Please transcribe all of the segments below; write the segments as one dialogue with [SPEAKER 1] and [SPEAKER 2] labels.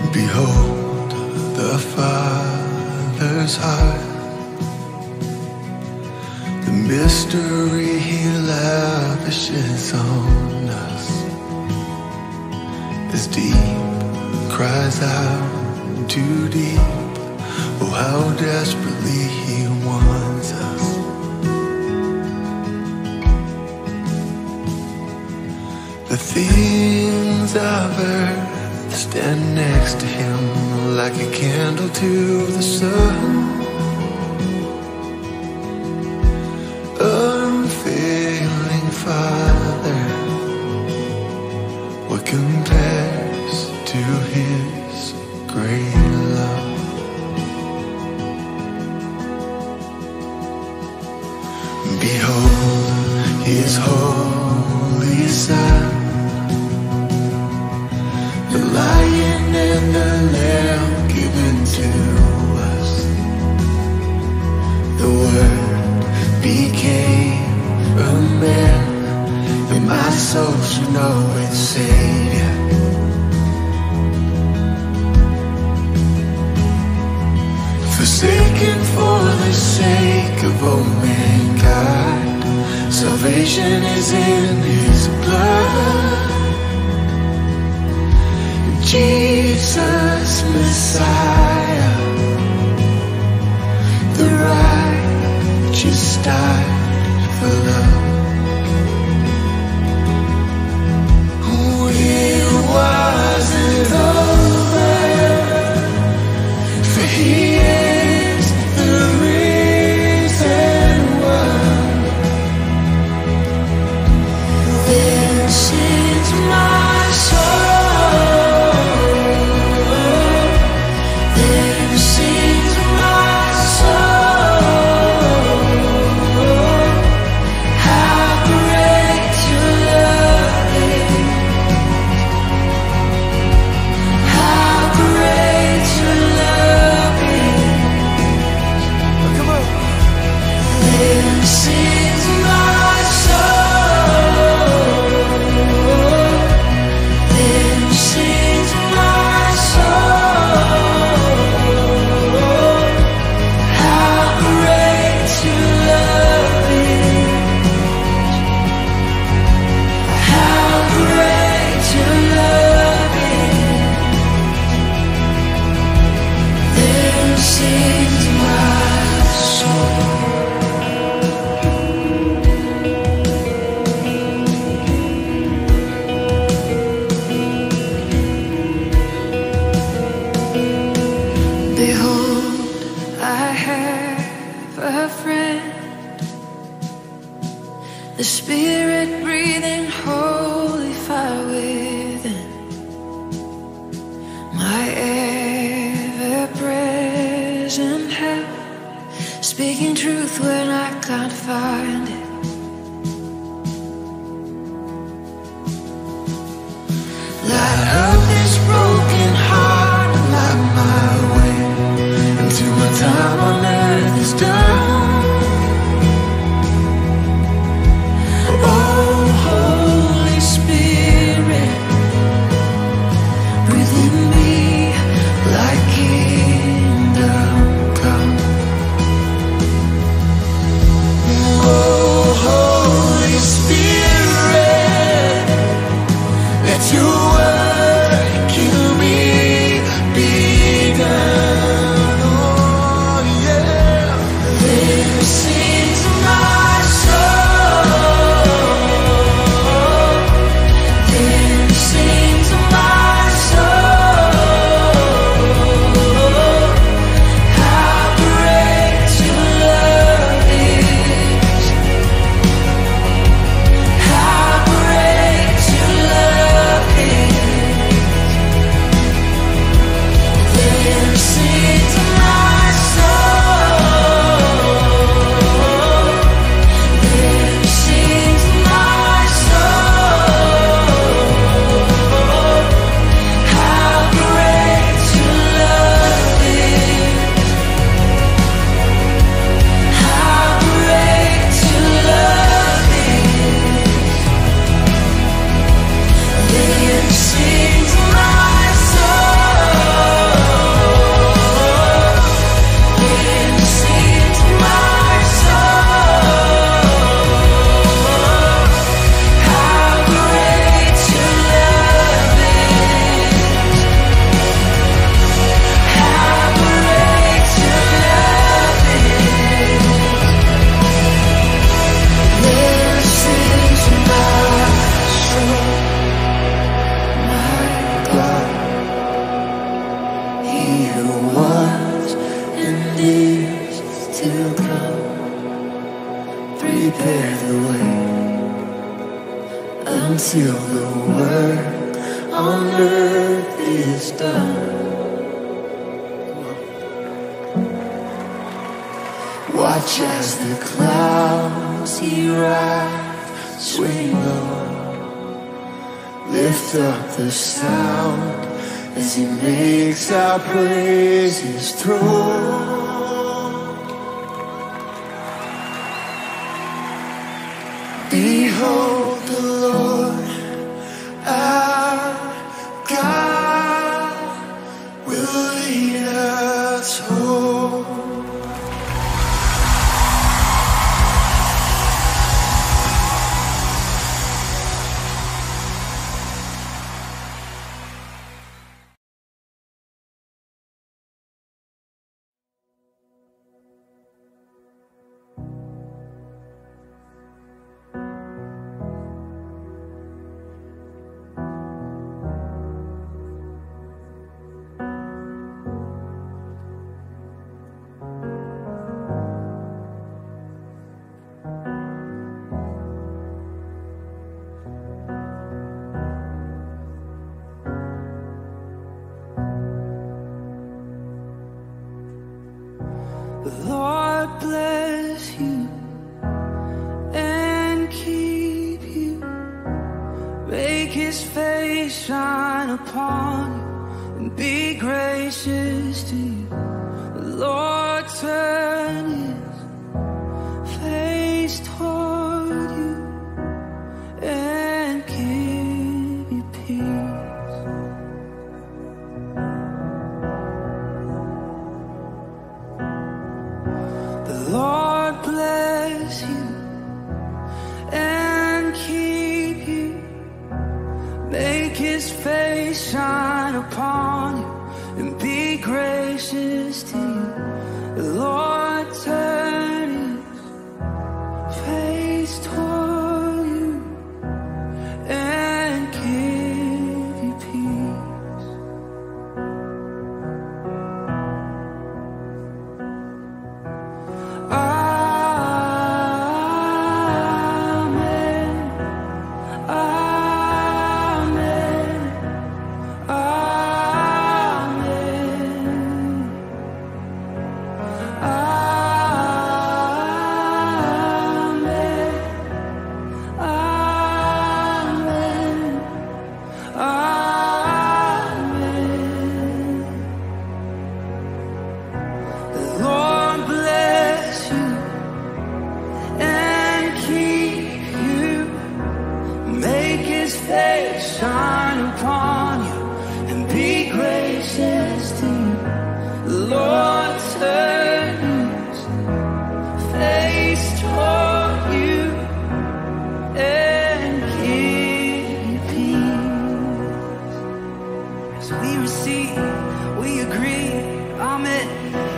[SPEAKER 1] Behold the Father's heart, the mystery He lavishes on us. As deep cries out to deep, oh how desperately He wants us. The things of earth stand next to Him like a candle to the sun. Unfailing Father, what compares to His great love? Behold His holy Son, the Lion and the Lamb given to us. The Word became a man, and my soul should know its Savior. Forsaken for the sake of all mankind, salvation is in His blood. Jesus Messiah, the righteous died for love. It wasn't over, for He is the risen one. Then sings my soul, then sings my soul, how great Your love is, how great Your love is. Oh, come on. Then sings my soul, then sings my soul, how great Your love is, how great Your love is. Then sings my soul. Behold, I have a friend, the Spirit breathing holy fire within, my ever-present help, speaking truth when I can't find it. Light up this broken heart and light my way until my time on earth is done. Oh, Holy Spirit, breathe in me like kingdom come. Oh, Holy Spirit, let Your work in me be done. Oh yeah. Then sings my soul, then sings my soul, how great Your love is, how great Your love is. on earth is done. Watch as the clouds he rides swing low. Lift up the sound as he makes our praises through. Behold the Lord, our God will lead us home. The Lord bless you and keep you. Make his face shine upon you and be gracious to you. The Lord turn his face toward you and give you peace. The Lord bless you and keep you. Make his face shine upon you and be gracious to you. The Lord turn his face toward you and give you peace. Amen. Amen. Shine upon you and be gracious to you. The Lord turn his face toward you and give you peace. As we receive, we agree. Amen.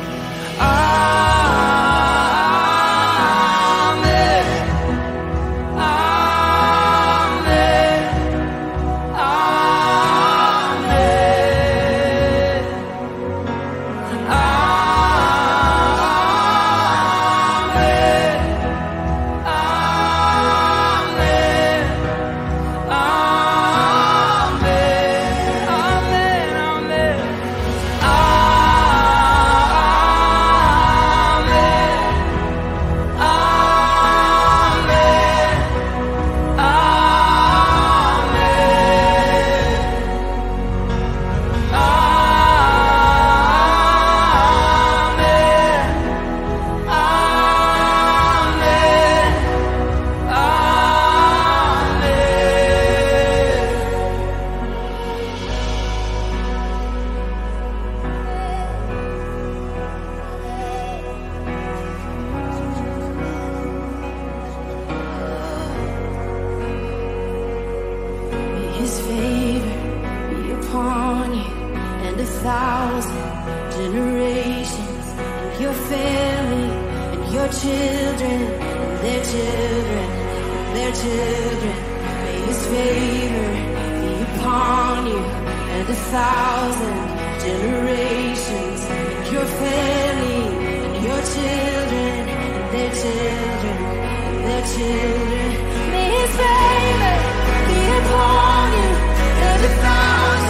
[SPEAKER 1] His favor be upon you and 1,000 generations, and your family and your children and their children and their children. May his favor be upon you and 1,000 generations, and your family and your children and their children and their children. May his favor be upon you and 1,000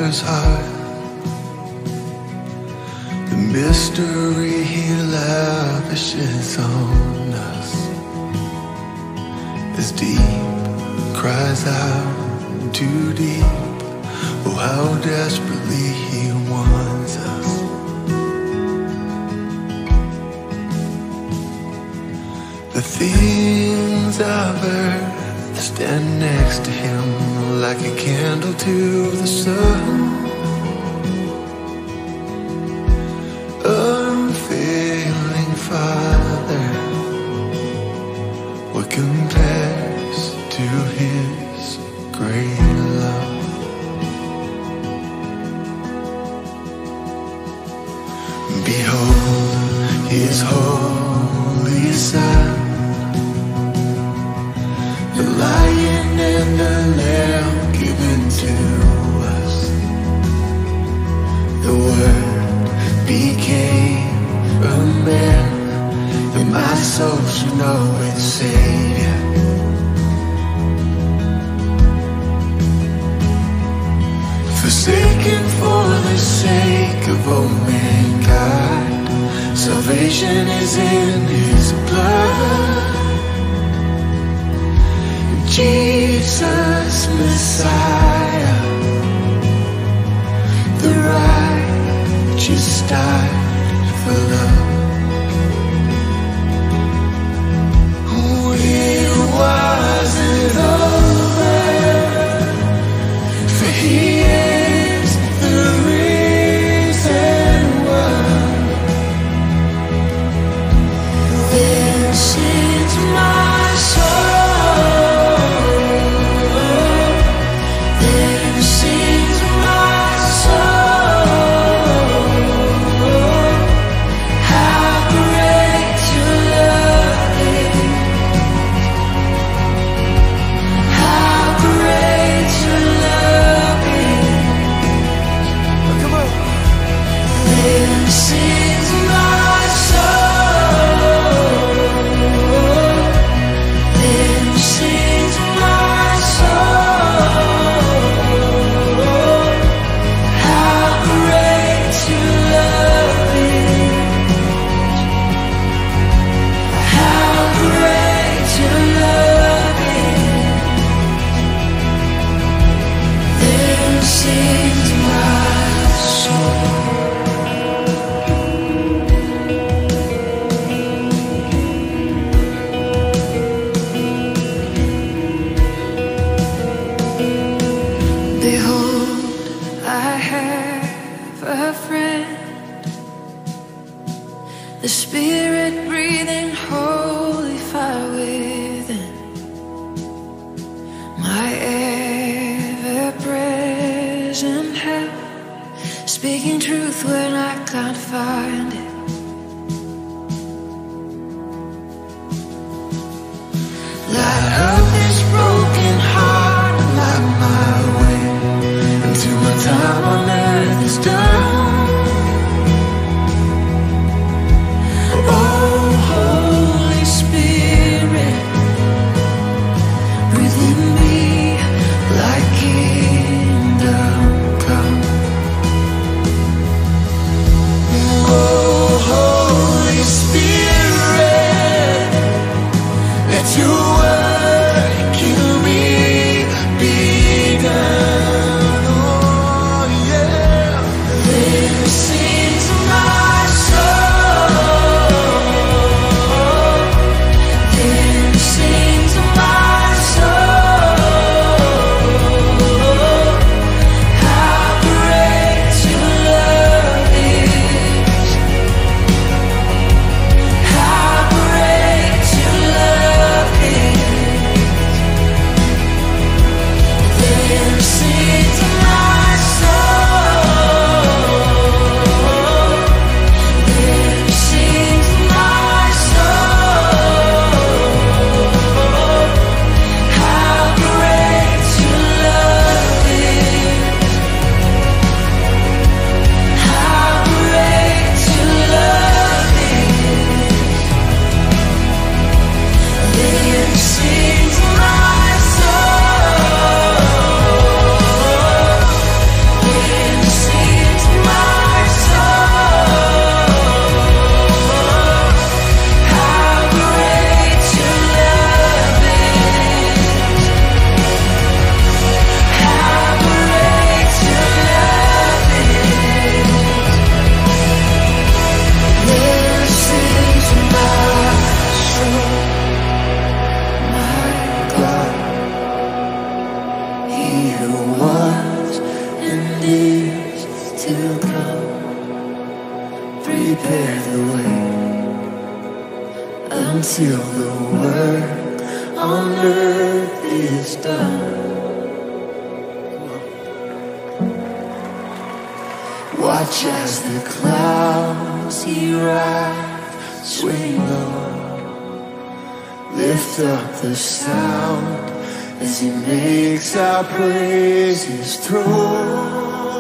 [SPEAKER 1] Father's heart. The mystery He lavishes on us is deep, cries out too deep. Oh, how desperately He wants us. The things of earth stand next to Him like a candle to the sun. Unfailing Father, what compares to His great love? Behold His holy Son, the Lion and the Lamb given to us. The Word became a man, and my soul should know its Savior. Forsaken for the sake of all mankind, salvation is in His blood. Jesus Messiah, the righteous died for love. It wasn't over, for He is the risen one. This is my soul, this is my soul. How great Your love is, how great Your love is. Oh, come on. This is my soul, this is my soul. How great Your love is, how great Your love is. This is my soul. Behold, I have a friend, the Spirit breathing holy fire within, my ever-present help, speaking truth when I can't find it. Light up this broken heart, light my way until my time on earth is done. Oh, Holy Spirit, breathe in me like kingdom come. Oh, until the work on earth is done. Watch as the clouds he rides swing low. Lift up the sound as he makes our praises through.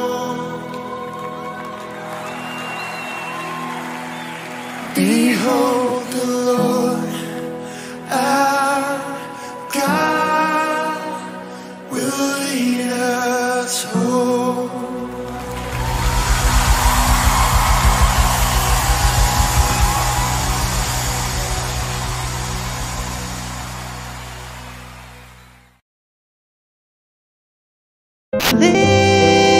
[SPEAKER 1] Behold the Lord, our God will lead us home.
[SPEAKER 2] Live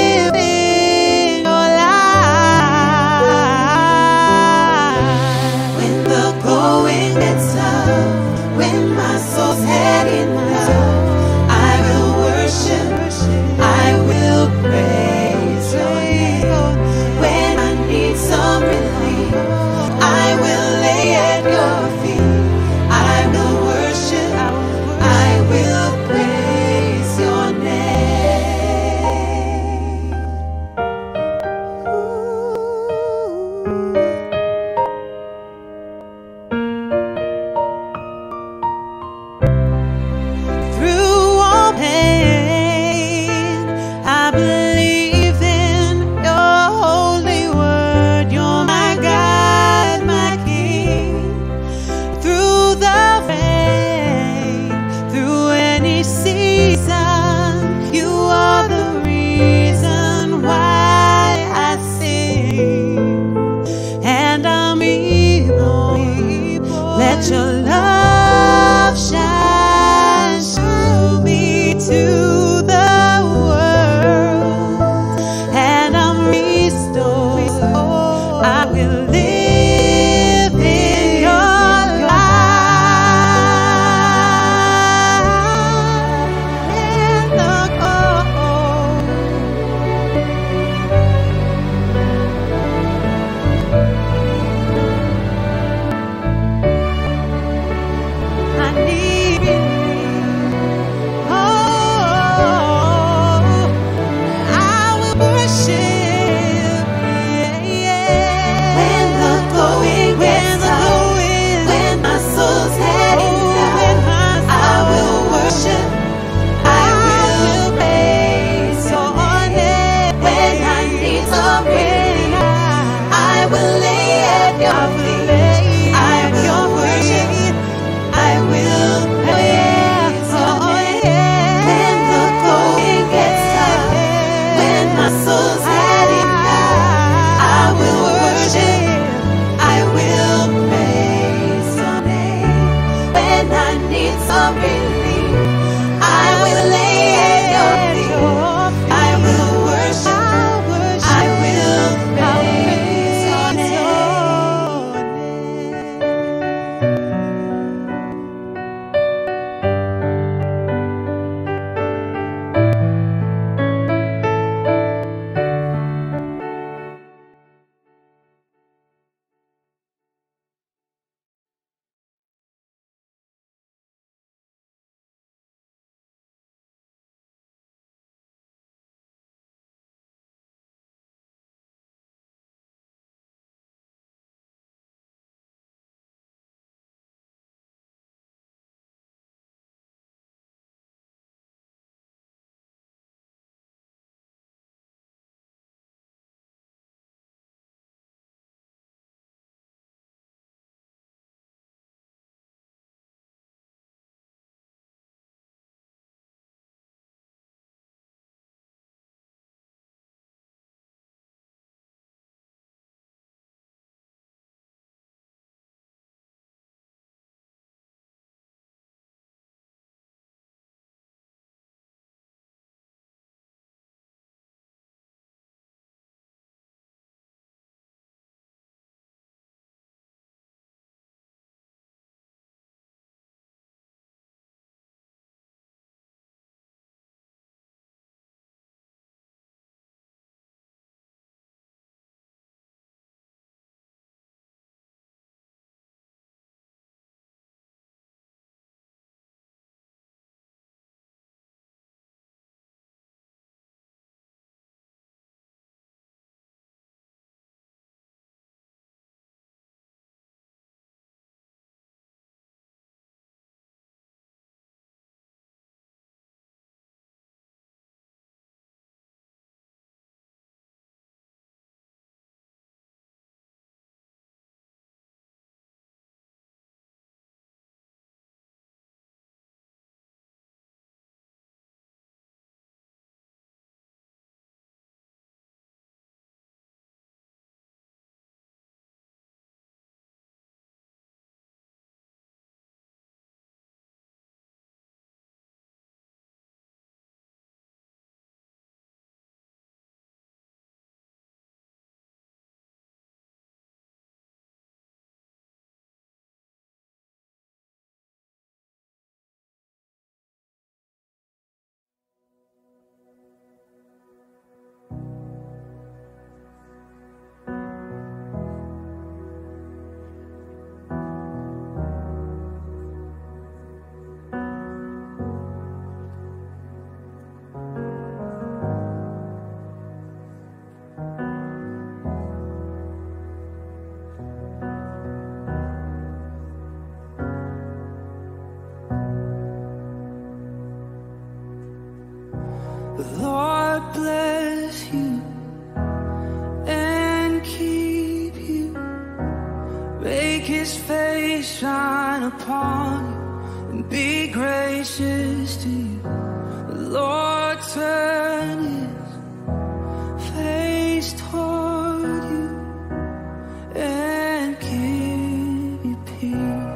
[SPEAKER 1] shine upon you and be gracious to you. The Lord turn his face toward you and give you peace.